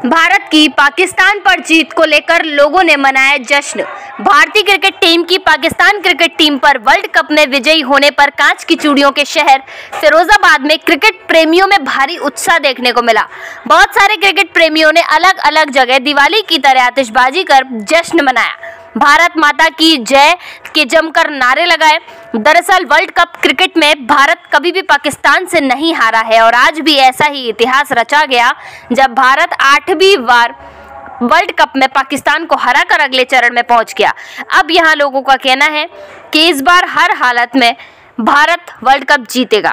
भारत की पाकिस्तान पर जीत को लेकर लोगों ने मनाया जश्न। भारतीय क्रिकेट टीम की पाकिस्तान क्रिकेट टीम पर वर्ल्ड कप में विजयी होने पर कांच की चूड़ियों के शहर फिरोजाबाद में क्रिकेट प्रेमियों में भारी उत्साह देखने को मिला। बहुत सारे क्रिकेट प्रेमियों ने अलग अलग जगह दिवाली की तरह आतिशबाजी कर जश्न मनाया, भारत माता की जय के जमकर नारे लगाए। दरअसल वर्ल्ड कप क्रिकेट में भारत कभी भी पाकिस्तान से नहीं हारा है और आज भी ऐसा ही इतिहास रचा गया जब भारत 8वीं बार वर्ल्ड कप में पाकिस्तान को हराकर अगले चरण में पहुंच गया। अब यहां लोगों का कहना है कि इस बार हर हालत में भारत वर्ल्ड कप जीतेगा।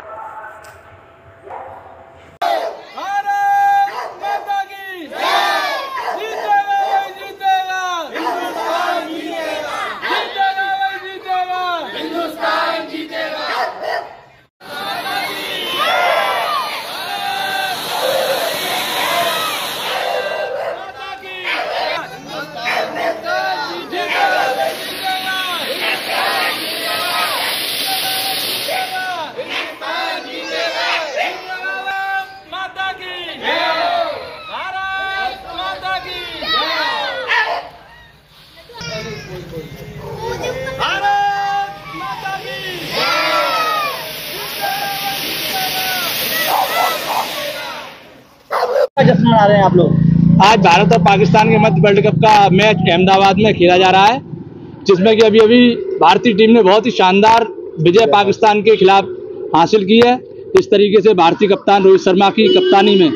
जश्न मना रहे हैं आप लोग। आज भारत और पाकिस्तान के मध्य वर्ल्ड कप का मैच अहमदाबाद में खेला जा रहा है, जिसमें कि अभी भारतीय टीम ने बहुत ही शानदार विजय पाकिस्तान के खिलाफ हासिल की है। इस तरीके से भारतीय कप्तान रोहित शर्मा की कप्तानी में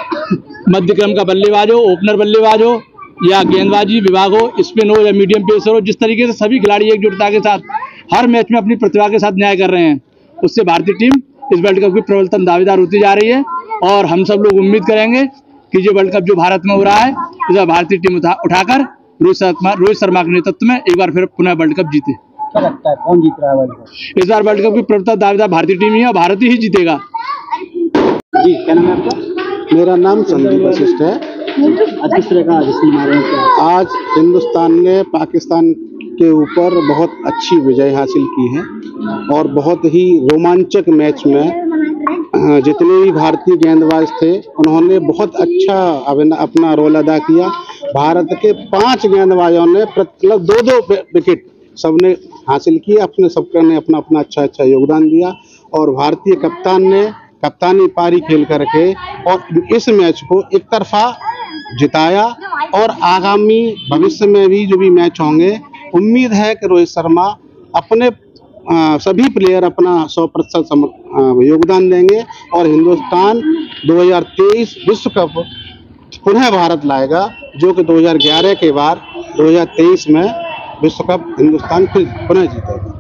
मध्य क्रम का बल्लेबाज हो, ओपनर बल्लेबाज हो या गेंदबाजी विभाग हो, स्पिन हो या मीडियम पेसर हो, जिस तरीके से सभी खिलाड़ी एकजुटता के साथ हर मैच में अपनी प्रतिभा के साथ न्याय कर रहे हैं, उससे भारतीय टीम इस वर्ल्ड कप की प्रबलतम दावेदार होती जा रही है। और हम सब लोग उम्मीद करेंगे कि ये वर्ल्ड कप जो भारत में हो रहा है, इस भारतीय टीम उठाकर रोहित शर्मा के नेतृत्व में एक बार फिर पुनः वर्ल्ड कप जीते। क्या लगता है कौन जीत रहा है वर्ल्ड कप? इस बार वर्ल्ड कप की प्रबलतम दावेदार भारतीय टीम ही है और भारत ही जीतेगा। जी, क्या नाम है आपका? मेरा नाम संदीप वशिष्ठ है। आज किस तरह का जश्न मना रहे हैं? आज हिंदुस्तान ने पाकिस्तान के ऊपर बहुत अच्छी विजय हासिल की है और बहुत ही रोमांचक मैच में जितने भी भारतीय गेंदबाज थे उन्होंने बहुत अच्छा अपना रोल अदा किया। भारत के 5 गेंदबाजों ने मतलब 2-2 विकेट सबने हासिल किए, सबने ने अपना अच्छा योगदान दिया और भारतीय कप्तान ने कप्तानी पारी खेल करके और इस मैच को एक तरफा जिताया। और आगामी भविष्य में भी जो भी मैच होंगे, उम्मीद है कि रोहित शर्मा अपने सभी प्लेयर अपना 100% योगदान देंगे और हिंदुस्तान 2023 विश्व कप पुनः भारत लाएगा, जो कि 2011 के बाद 2023 में विश्व कप हिंदुस्तान फिर पुनः जीतेगा।